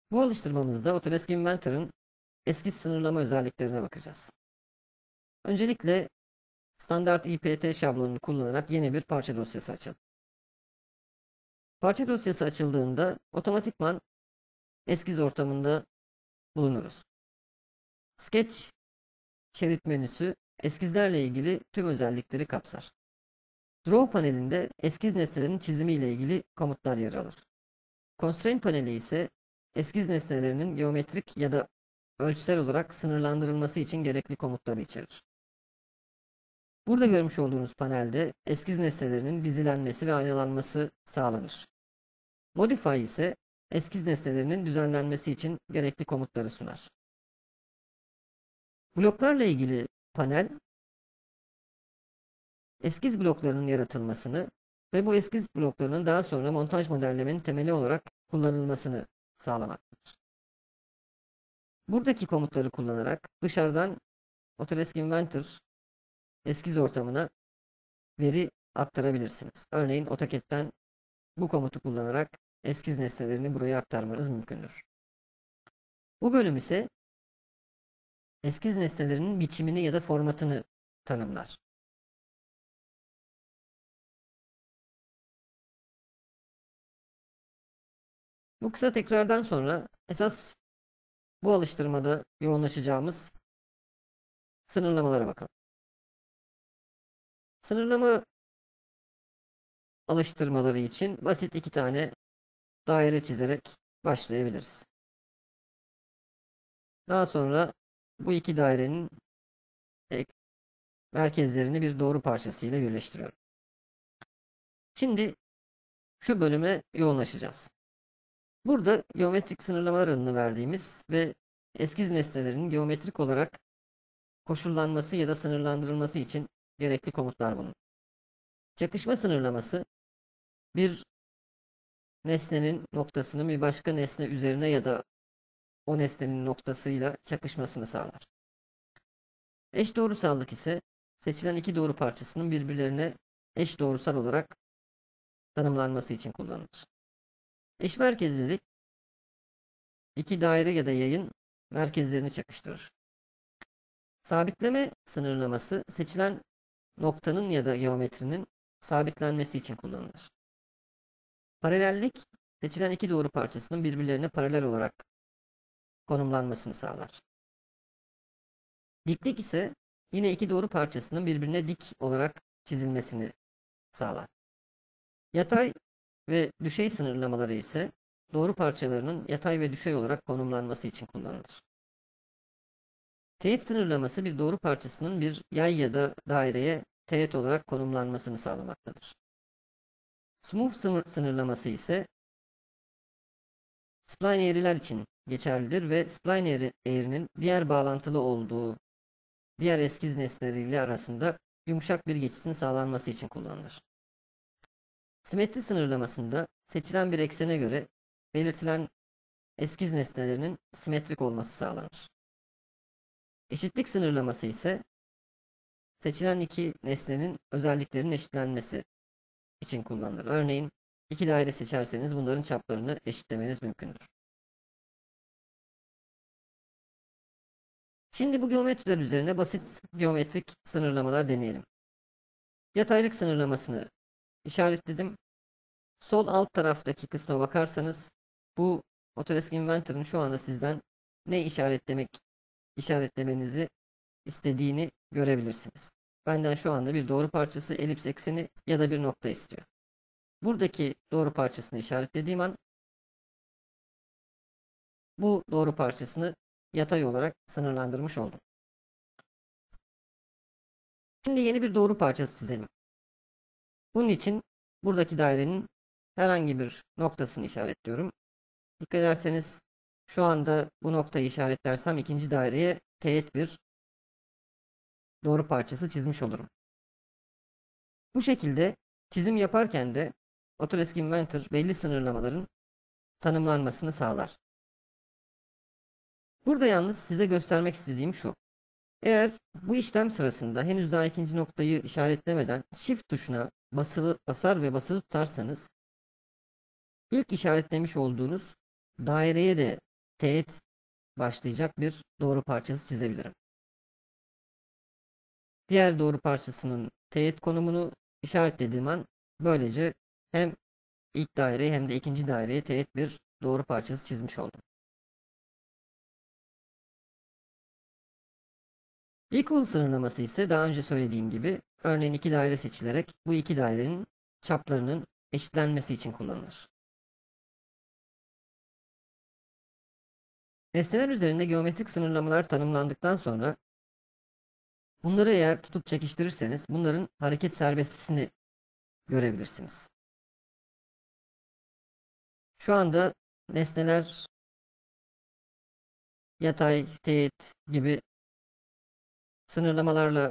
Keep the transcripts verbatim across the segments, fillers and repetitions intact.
Bu alıştırmamızda Autodesk Inventor'ın eskiz sınırlama özelliklerine bakacağız. Öncelikle standart I P T şablonunu kullanarak yeni bir parça dosyası açalım. Parça dosyası açıldığında otomatikman eskiz ortamında bulunuruz. Sketch şerit menüsü eskizlerle ilgili tüm özellikleri kapsar. Draw panelinde eskiz nesnelerinin çizimi ile ilgili komutlar yer alır. Constraint paneli ise eskiz nesnelerinin geometrik ya da ölçüsel olarak sınırlandırılması için gerekli komutları içerir. Burada görmüş olduğunuz panelde eskiz nesnelerinin dizilenmesi ve aynalanması sağlanır. Modify ise eskiz nesnelerinin düzenlenmesi için gerekli komutları sunar. Bloklarla ilgili panel, eskiz bloklarının yaratılmasını ve bu eskiz bloklarının daha sonra montaj modellemenin temeli olarak kullanılmasını sağlamaktadır. Buradaki komutları kullanarak dışarıdan Autodesk Inventor eskiz ortamına veri aktarabilirsiniz. Örneğin AutoCAD'den bu komutu kullanarak eskiz nesnelerini buraya aktarmanız mümkündür. Bu bölüm ise eskiz nesnelerinin biçimini ya da formatını tanımlar. Bu kısa tekrardan sonra esas bu alıştırmada yoğunlaşacağımız sınırlamalara bakalım. Sınırlama alıştırmaları için basit iki tane daire çizerek başlayabiliriz. Daha sonra bu iki dairenin merkezlerini bir doğru parçası ile birleştiriyorum. Şimdi şu bölüme yoğunlaşacağız. Burada geometrik sınırlamalar adını verdiğimiz ve eskiz nesnelerinin geometrik olarak koşullanması ya da sınırlandırılması için gerekli komutlar bulunur. Çakışma sınırlaması bir nesnenin noktasının bir başka nesne üzerine ya da o nesnenin noktasıyla çakışmasını sağlar. Eş doğrusallık ise seçilen iki doğru parçasının birbirlerine eş doğrusal olarak tanımlanması için kullanılır. Eşmerkezlilik iki daire ya da yayın merkezlerini çakıştırır. Sabitleme sınırlaması seçilen noktanın ya da geometrinin sabitlenmesi için kullanılır. Paralellik seçilen iki doğru parçasının birbirlerine paralel olarak konumlanmasını sağlar. Diklik ise yine iki doğru parçasının birbirine dik olarak çizilmesini sağlar. Yatay ve düşey sınırlamaları ise doğru parçalarının yatay ve düşey olarak konumlanması için kullanılır. Teğet sınırlaması bir doğru parçasının bir yay ya da daireye teğet olarak konumlanmasını sağlamaktadır. Smooth sınırlaması ise spline eğriler için geçerlidir ve spline eğrinin diğer bağlantılı olduğu diğer eskiz nesneleriyle arasında yumuşak bir geçişin sağlanması için kullanılır. Simetri sınırlamasında seçilen bir eksene göre belirtilen eskiz nesnelerinin simetrik olması sağlanır. Eşitlik sınırlaması ise seçilen iki nesnenin özelliklerinin eşitlenmesi için kullanılır. Örneğin iki daire seçerseniz bunların çaplarını eşitlemeniz mümkündür. Şimdi bu geometriler üzerine basit geometrik sınırlamalar deneyelim. Yataylık sınırlamasını işaretledim. Sol alt taraftaki kısma bakarsanız bu Autodesk Inventor'ın şu anda sizden ne işaretlemek işaretlemenizi istediğini görebilirsiniz. Benden şu anda bir doğru parçası, elips ekseni ya da bir nokta istiyor. Buradaki doğru parçasını işaretlediğim an bu doğru parçasını yatay olarak sınırlandırmış oldum. Şimdi yeni bir doğru parçası çizelim. Bunun için buradaki dairenin herhangi bir noktasını işaretliyorum. Dikkat ederseniz şu anda bu noktayı işaretlersem ikinci daireye teğet bir doğru parçası çizmiş olurum. Bu şekilde çizim yaparken de Autodesk Inventor belli sınırlamaların tanımlanmasını sağlar. Burada yalnız size göstermek istediğim şu. Eğer bu işlem sırasında henüz daha ikinci noktayı işaretlemeden Shift tuşuna basılı, basar ve basılı tutarsanız ilk işaretlemiş olduğunuz daireye de teğet başlayacak bir doğru parçası çizebilirim. Diğer doğru parçasının teğet konumunu işaretlediğim an böylece hem ilk daireye hem de ikinci daireye teğet bir doğru parçası çizmiş oldum. Equal sınırlaması ise daha önce söylediğim gibi örneğin iki daire seçilerek bu iki dairenin çaplarının eşitlenmesi için kullanılır. Nesneler üzerinde geometrik sınırlamalar tanımlandıktan sonra bunları eğer tutup çekiştirirseniz bunların hareket serbestisini görebilirsiniz. Şu anda nesneler yatay, teğet gibi sınırlamalarla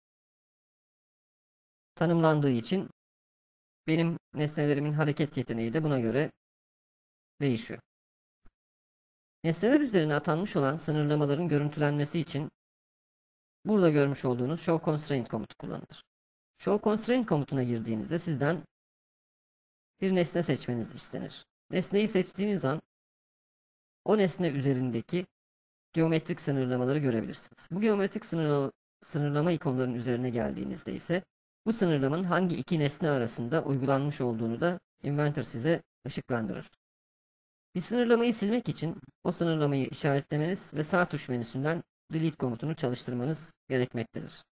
tanımlandığı için benim nesnelerimin hareket yeteneği de buna göre değişiyor. Nesneler üzerine atanmış olan sınırlamaların görüntülenmesi için burada görmüş olduğunuz Show Constraint komutu kullanılır. Show Constraint komutuna girdiğinizde sizden bir nesne seçmeniz istenir. Nesneyi seçtiğiniz an o nesne üzerindeki geometrik sınırlamaları görebilirsiniz. Bu geometrik sınırlama, sınırlama ikonlarının üzerine geldiğinizde ise bu sınırlamanın hangi iki nesne arasında uygulanmış olduğunu da Inventor size ışıklandırır. Bir sınırlamayı silmek için o sınırlamayı işaretlemeniz ve sağ tuş menüsünden Delete komutunu çalıştırmanız gerekmektedir.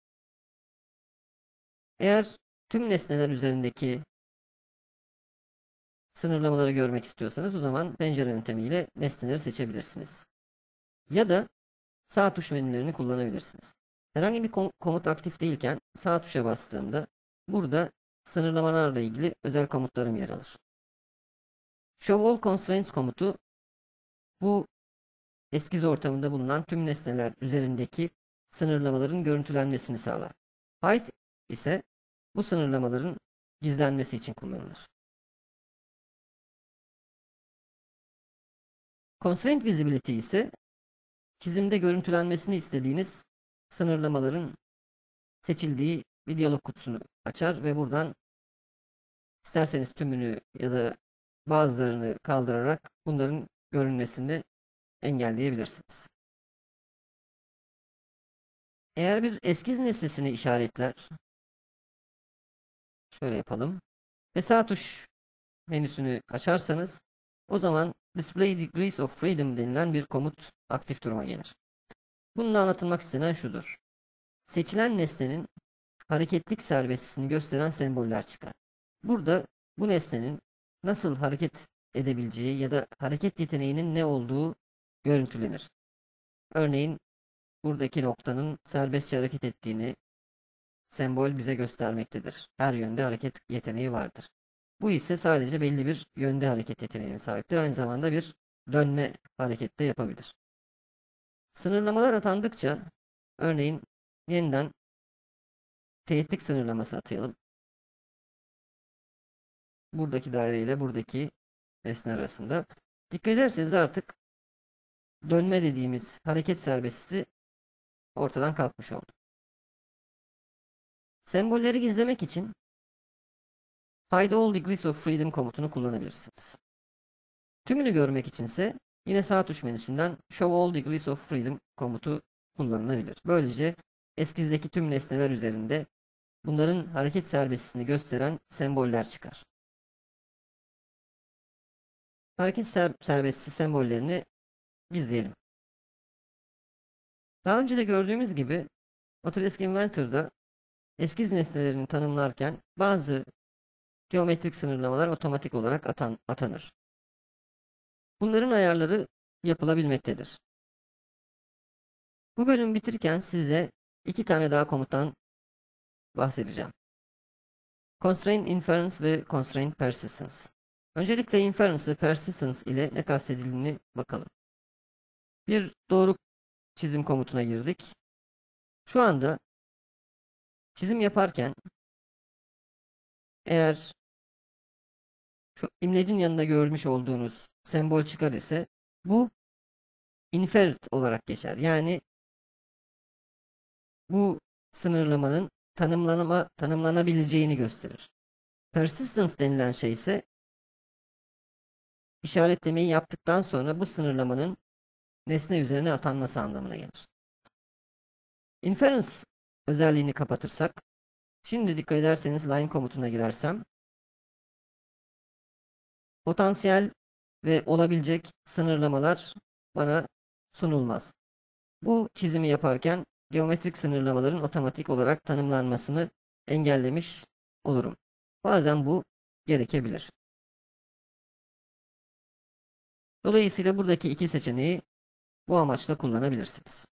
Eğer tüm nesneler üzerindeki sınırlamaları görmek istiyorsanız o zaman pencere yöntemiyle nesneleri seçebilirsiniz. Ya da sağ tuş menülerini kullanabilirsiniz. Herhangi bir kom komut aktif değilken sağ tuşa bastığımda burada sınırlamalarla ilgili özel komutlarım yer alır. Show All Constraints komutu bu eskiz ortamında bulunan tüm nesneler üzerindeki sınırlamaların görüntülenmesini sağlar. Hide ise bu sınırlamaların gizlenmesi için kullanılır. Constraint Visibility ise çizimde görüntülenmesini istediğiniz sınırlamaların seçildiği bir diyalog kutusunu açar ve buradan isterseniz tümünü ya da bazılarını kaldırarak bunların görünmesini engelleyebilirsiniz. Eğer bir eskiz nesnesini işaretler, şöyle yapalım ve sağ tuş menüsünü açarsanız o zaman Display Degrees of Freedom denilen bir komut aktif duruma gelir. Bununla anlatılmak istenen şudur. Seçilen nesnenin hareketlik serbestisini gösteren semboller çıkar. Burada bu nesnenin nasıl hareket edebileceği ya da hareket yeteneğinin ne olduğu görüntülenir. Örneğin buradaki noktanın serbestçe hareket ettiğini sembol bize göstermektedir. Her yönde hareket yeteneği vardır. Bu ise sadece belli bir yönde hareket yeteneğine sahiptir. Aynı zamanda bir dönme harekette yapabilir. Sınırlamalar atandıkça örneğin yeniden teğetlik sınırlaması atayalım. Buradaki daire ile buradaki nesne arasında. Dikkat ederseniz artık dönme dediğimiz hareket serbestisi ortadan kalkmış oldu. Sembolleri gizlemek için Hide All Degrees of Freedom komutunu kullanabilirsiniz. Tümünü görmek içinse yine sağ tuş menüsünden Show All Degrees of Freedom komutu kullanılabilir. Böylece eskizdeki tüm nesneler üzerinde bunların hareket serbestisini gösteren semboller çıkar. Hareket ser serbestisi sembollerini gizleyelim. Daha önce de gördüğümüz gibi Autodesk Inventor'da eskiz nesnelerini tanımlarken bazı geometrik sınırlamalar otomatik olarak atan atanır. Bunların ayarları yapılabilmektedir. Bu bölümü bitirirken size iki tane daha komuttan bahsedeceğim. Constraint Inference ve Constraint Persistence. Öncelikle Inference ve Persistence ile ne kastedildiğini bakalım. Bir doğru çizim komutuna girdik. Şu anda çizim yaparken eğer şu imlecin yanında görmüş olduğunuz sembol çıkar ise bu inferred olarak geçer. Yani bu sınırlamanın tanımlanma, tanımlanabileceğini gösterir. Persistence denilen şey ise işaretlemeyi yaptıktan sonra bu sınırlamanın nesne üzerine atanması anlamına gelir. Inference özelliğini kapatırsak, şimdi dikkat ederseniz line komutuna girersem, potansiyel ve olabilecek sınırlamalar bana sunulmaz. Bu çizimi yaparken geometrik sınırlamaların otomatik olarak tanımlanmasını engellemiş olurum. Bazen bu gerekebilir. Dolayısıyla buradaki iki seçeneği bu amaçla kullanabilirsiniz.